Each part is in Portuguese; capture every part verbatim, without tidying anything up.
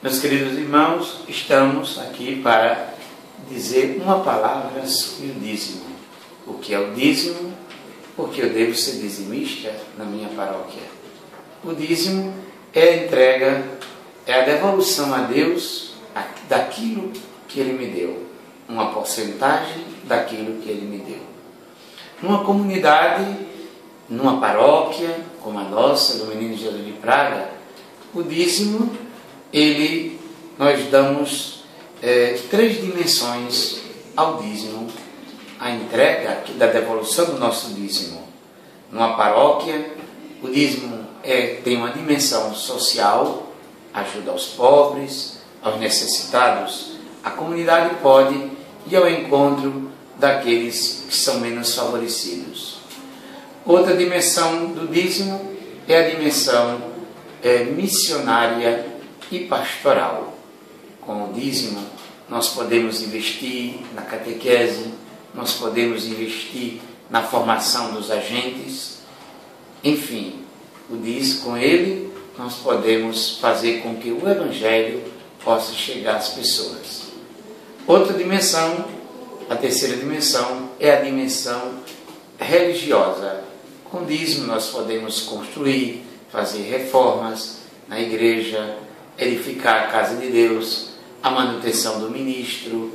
Meus queridos irmãos, estamos aqui para dizer uma palavra sobre o dízimo. O que é o dízimo? Porque eu devo ser dizimista na minha paróquia. O dízimo é a entrega, é a devolução a Deus daquilo que Ele me deu, uma porcentagem daquilo que Ele me deu. Numa comunidade, numa paróquia como a nossa, do Menino Jesus de Praga, o dízimo, ele, nós damos é, três dimensões ao dízimo, a entrega da devolução do nosso dízimo. Numa paróquia, o dízimo é, tem uma dimensão social, ajuda aos pobres, aos necessitados. A comunidade pode ir ao encontro daqueles que são menos favorecidos. Outra dimensão do dízimo é a dimensão é, missionária e pastoral. Com o dízimo, nós podemos investir na catequese, nós podemos investir na formação dos agentes, enfim, o dízimo, com ele, nós podemos fazer com que o Evangelho possa chegar às pessoas. Outra dimensão, a terceira dimensão, é a dimensão religiosa. Com o dízimo nós podemos construir, fazer reformas na igreja, edificar a casa de Deus, a manutenção do ministro.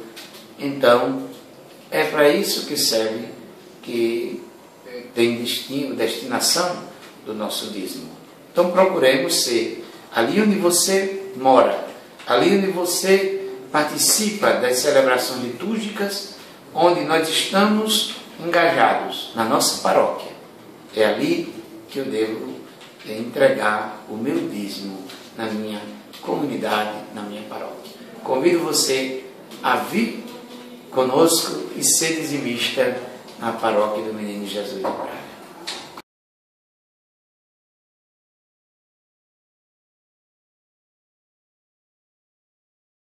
Então, é para isso que serve, que tem destino, destinação do nosso dízimo. Então procuremos ser ali onde você mora, ali onde você participa das celebrações litúrgicas, onde nós estamos engajados, na nossa paróquia. É ali que eu devo entregar o meu dízimo na minha comunidade, na minha paróquia. Convido você a vir conosco e ser dizimista na paróquia do Menino Jesus de Praga.